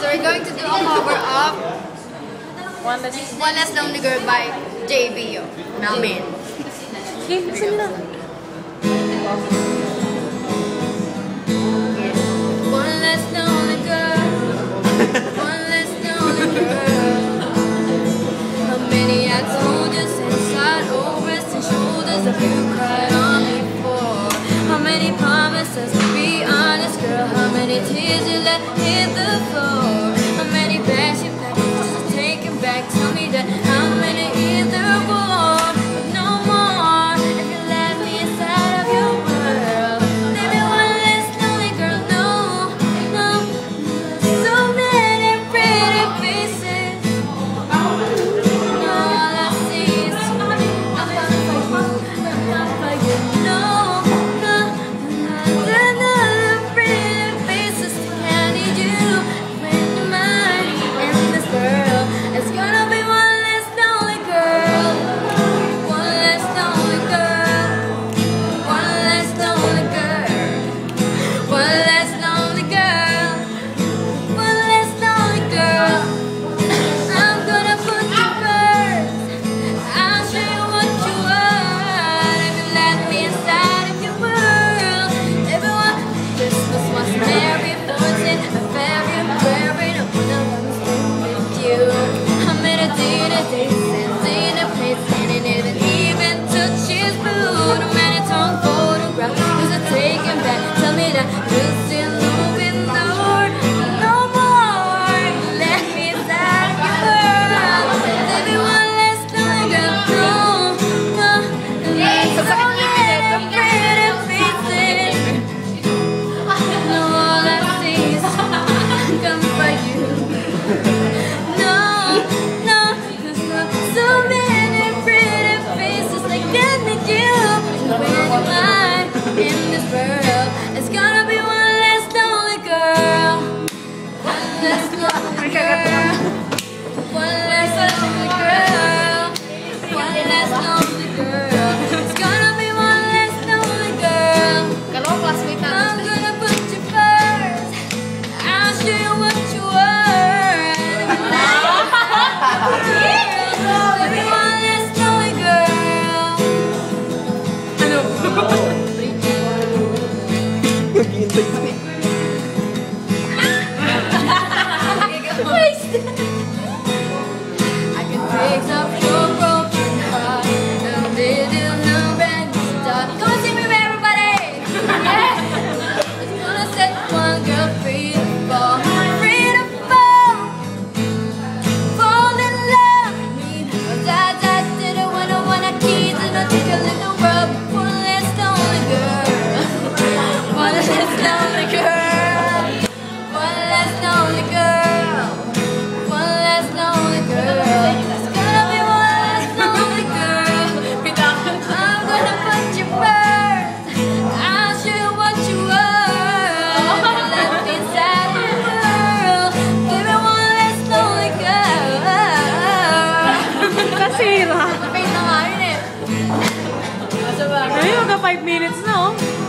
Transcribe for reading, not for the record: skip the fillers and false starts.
we're going to do a cover of One Less Lonely Girl by JB. Namin. Okay, sing na. One less lonely girl. One less lonely girl. How many I told you inside over and shoulders have you cried on me for? How many promises to be honest, girl? How many tears you let hit the floor? How many bags you packed just to take it back? Tell me that. How many either one, but no more. If you let me inside of your world, maybe one less lonely girl. No, no, so many pretty faces. No, all I see is you. I'm coming for you. I'm coming for you. No, no, another pretty faces. I need you when you're mine in this world. It's gonna be one less lonely girl. One less lonely girl. One less lonely girl. One less lonely girl. One less lonely girl. I'm gonna put you first. I'll show you what you are. If you let me inside of your world, everyone, Christmas was Merry 14th of February. No one else with you. How many days and dinner plates and it didn't even touch his food? How many torn photographs was it taken back? Tell me that you're still moving north. No more. Let me inside of your world. Baby, one less lonely girl. No, no, so many pretty faces. No, all I see is I'm coming for you. No, no, 'cause so many pretty faces like I need you. And when you're mine in this world, it's gonna be one less lonely girl. One less lonely girl. One less lonely girl. One less lonely girl. It's gonna be one less lonely girl. I'm gonna put you first. I'll show you what you are. Baby, one less lonely girl. I can fix up your broken heart. And did you know brand new start? Come and sing with me, everybody. Yeah. It's gonna set one girl free to fall. Free to fall. Fall in love with me. I didn't wanna keep in a tickle in the world. One less lonely girl. One less lonely girl. One less lonely girl. One less lonely girl. It's gonna be one less lonely girl. I'm gonna put you first. I'll show you what you are. Let me inside your world. Give me one less lonely girl. Kasira. Napay na nga yun eh. Ayun, 5 minutes na oh.